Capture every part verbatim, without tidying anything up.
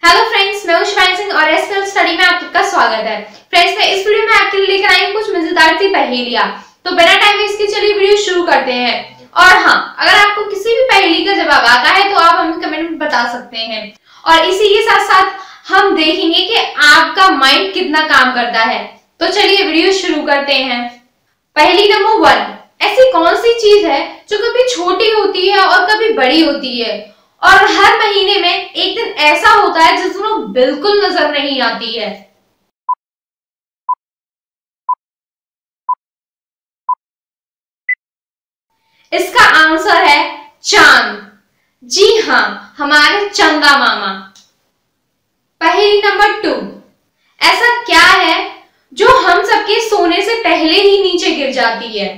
Hello friends, मैं हूं शिवानी सिंह और एसएल स्टडी में आप सबका स्वागत है। फ्रेंड्स, मैं इस वीडियो में आपके लिए लेकर आई हूं कुछ मजेदार सी पहेलियां। तो बिना टाइम वेस्ट के चलिए वीडियो शुरू करते हैं। और हाँ, अगर आपको किसी भी पहेली का जवाब आता है तो आप हमें कमेंट में बता सकते हैं। और इसी के साथ साथ हम देखेंगे कि आपका माइंड कितना काम करता है। तो चलिए वीडियो शुरू करते हैं। पहेली नंबर वन, ऐसी कौन सी चीज है जो कभी छोटी होती है और कभी बड़ी होती है और हर महीने में एक दिन ऐसा होता है जिसमें वो बिल्कुल नजर नहीं आती है। इसका आंसर है चांद। जी हाँ, हमारे चंदा मामा। पहेली नंबर टू, ऐसा क्या है जो हम सबके सोने से पहले ही नीचे गिर जाती है?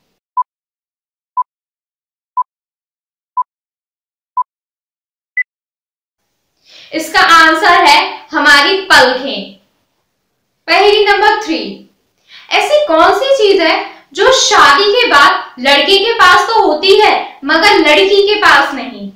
इसका आंसर है हमारी पलकें। पहेली नंबर थ्री, ऐसी कौन सी चीज है जो शादी के बाद लड़के के पास तो होती है मगर लड़की के पास नहीं?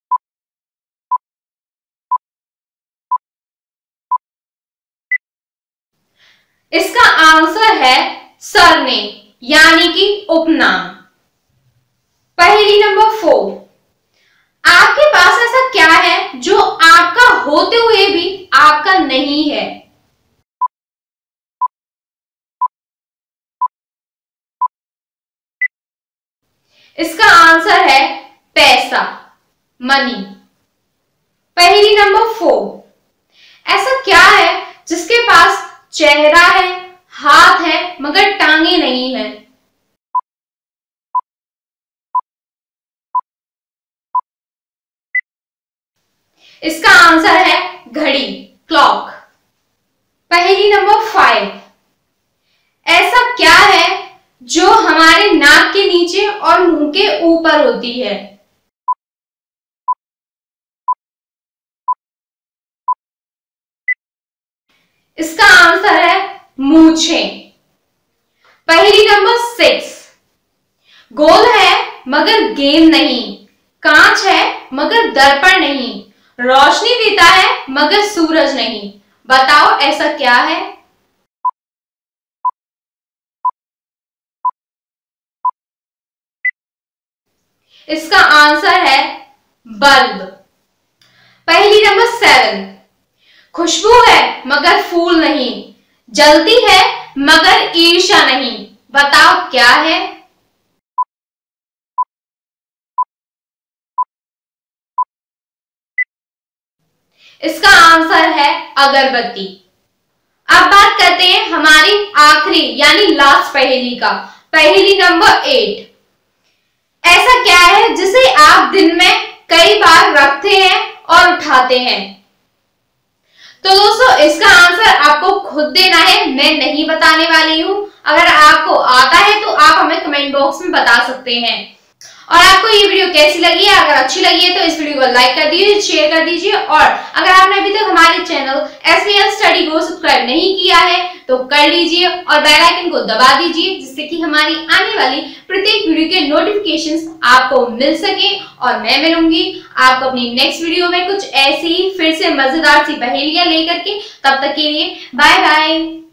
इसका आंसर है सरने यानी कि उपनाम। पहेली नंबर फोर, आपके पास ऐसा क्या है जो आपका होते हुए भी आपका नहीं है? इसका आंसर है पैसा, मनी। पहेली नंबर फोर, ऐसा क्या है जिसके पास चेहरा है, हाथ है मगर टांगे नहीं है? इसका आंसर है घड़ी, क्लॉक। पहेली नंबर फाइव, ऐसा क्या है जो हमारे नाक के नीचे और मुंह के ऊपर होती है? इसका आंसर है मूंछें। पहेली नंबर सिक्स, गोल है मगर गेंद नहीं, कांच है मगर दर्पण नहीं, रोशनी देता है मगर सूरज नहीं। बताओ ऐसा क्या है? इसका आंसर है बल्ब। पहेली नंबर सेवन, खुशबू है मगर फूल नहीं, जलती है मगर ईर्ष्या नहीं। बताओ क्या है? इसका आंसर है अगरबत्ती। अब बात करते हैं हमारी आखिरी यानी लास्ट पहेली का। पहेली नंबर एट, ऐसा क्या है जिसे आप दिन में कई बार रखते हैं और उठाते हैं? तो दोस्तों, इसका आंसर आपको खुद देना है, मैं नहीं बताने वाली हूं। अगर आपको आता है तो आप हमें कमेंट बॉक्स में बता सकते हैं। और आपको ये वीडियो कैसी लगी है? अगर अच्छी लगी है तो इस वीडियो को लाइक कर दीजिए, शेयर कर दीजिए। और अगर आपने अभी तक हमारे चैनल एसवीएल स्टडी को सब्सक्राइब नहीं किया है तो कर लीजिए और बेल आइकन को दबा दीजिए, जिससे कि हमारी आने वाली प्रत्येक वीडियो के नोटिफिकेशंस आपको मिल सके। और मैं मिलूंगी आपको अपनी नेक्स्ट वीडियो में कुछ ऐसी ही फिर से मजेदार सी पहेलियां लेकर के। तब तक के लिए बाय बाय।